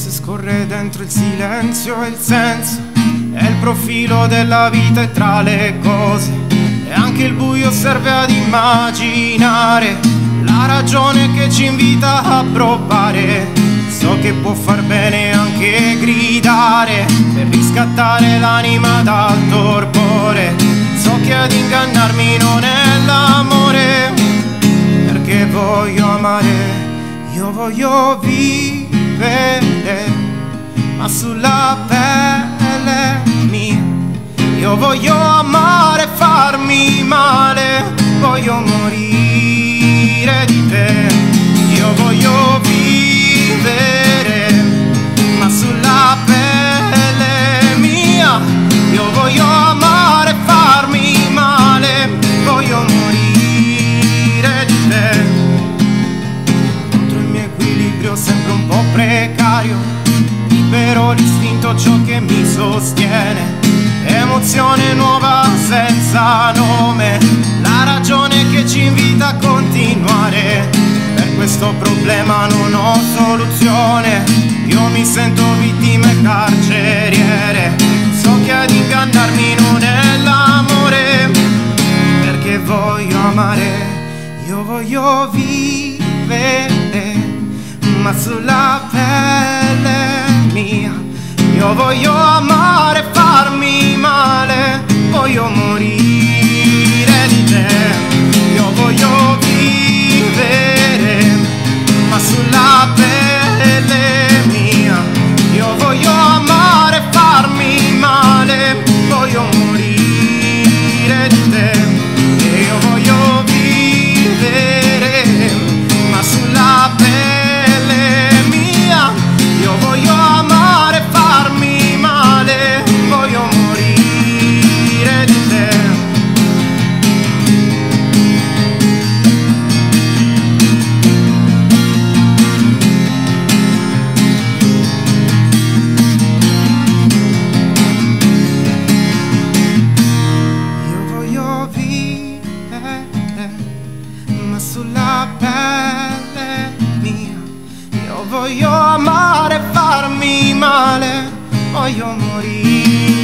se scorre dentro il silenzio e il senso, è il profilo della vita e tra le cose, e anche il buio serve ad immaginare la ragione che ci invita a provare. So che può far bene anche gridare per riscattare l'anima dal torpore. So che ad ingannarmi non è l'amore, perché voglio amare, io voglio vivere, ma sulla pelle mia. Io voglio amare e farmi male, voglio morire di te. Io voglio vivere, ma sulla pelle mia. Io voglio amare e farmi male, voglio morire di te. Contro il mio equilibrio sempre un po' precario, libero l'istinto, ciò che mi sostiene. Emozione nuova senza nome, la ragione che ci invita a continuare. Per questo problema non ho soluzione, io mi sento vittima e carceriere. So che ad ingannarmi non è l'amore, perché voglio amare, io voglio vivere, ma sulla pelle mia. Io voglio amare e farmi male, voglio morire di te. Io voglio vivere, ma sulla pelle mia. Io voglio amare e farmi male, voglio morire di te. E io voglio vivere, ma sulla pelle mia. Io voglio amare e farmi male, voglio morire di te. Io voglio vivere, ma sulla pelle mia. Io voglio amare e farmi male, voglio morire.